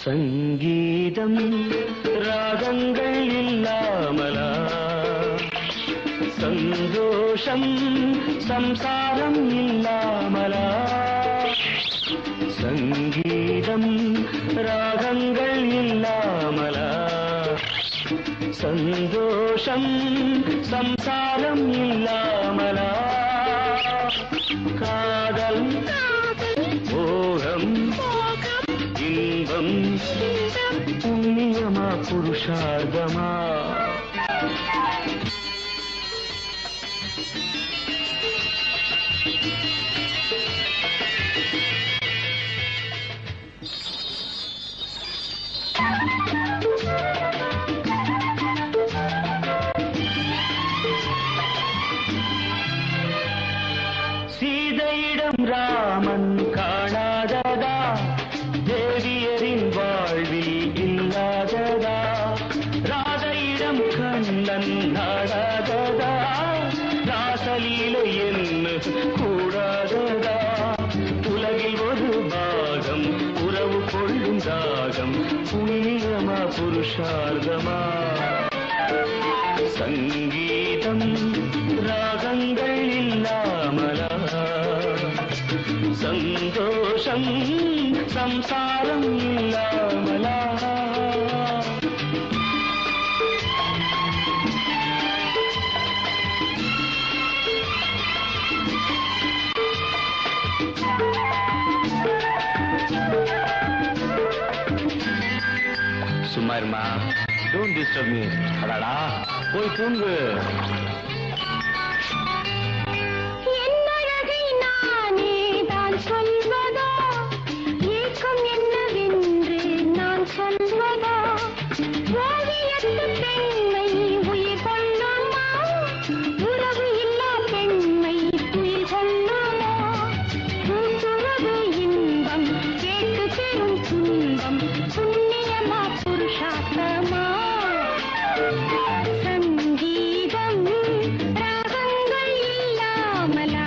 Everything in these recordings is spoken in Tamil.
சங்கீதம் ராகங்கள் இல்லாமலா சந்தோஷம் சம்சாரம் இல்லாமலா சங்கீதம் ராகங்கள் இல்லாமலா சந்தோஷம் சம்சாரம் இல்லாமலா காதல் மோகம் இன்பம் புண்ணியமா புருஷார்த்தமா சீதையிடம் ராமன் காணாததா தேவியரின் வாழ்வில் இல்லாததா ராதையிடம் கண்ணன் நாடாததா ராசலீலை என்ன கூடாததா உலகில் ஒரு பாகம் உறவு கொள்ளும் தாகம் புண்ணியமா புருஷார்த்தமா சங்கீதம் ராகங்கள் இல்லாமலா சந்தோஷம் சம்சாரம் இல்லாமலா சும்மா இருமா டோன்ட் டிஸ்டர்ப் மீ அடாடா போய் தூங்கு சொல்வதா ஏக்கம் என்னவென்று நான் சொல்வதா ஓவியத்து பெண்மை உயிர் கொள்ளுமா உறவு இல்லா பெண்மை உயிர் கொள்ளுமா கூட்டுறது இன்பம் கேட்டு பெரும் துன்பம் புண்ணியமா புருஷார்த்தமா சங்கீதம் ராகங்கள் இல்லாமலா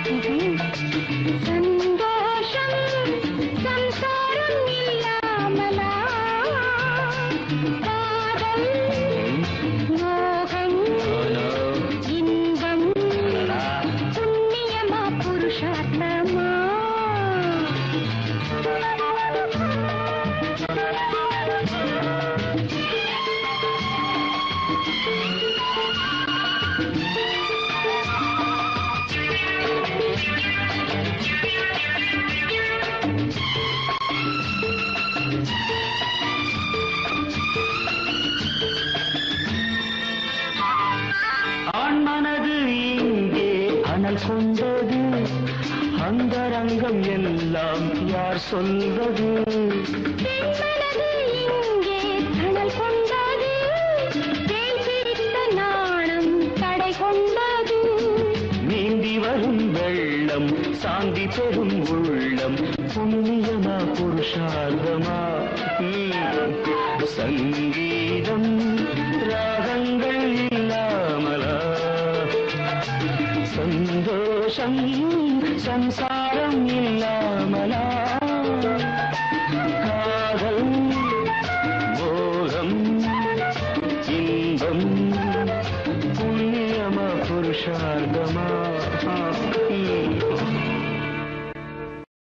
சம்சாரம் இல்லாமலா காதல் மோகம் இன்பம் புண்ணியமா புருஷார்த்தமா ஆண் மனது இங்கே அனல் கொண்டது அந்தரங்கம் எல்லாம் யார் சொல்வது பெண்மனது இங்கே அனல் கொண்டது தேன் பிடித்த நாணம் தடை கொண்டது நீந்தி வரும் வெள்ளம் சாந்தி பெறும் உள்ளம் புண்ணியமா புருஷார்த்தமா சங்கீதம் ராகங்கள் இல்லாமலா சந்தோஷம் சம்சாரம்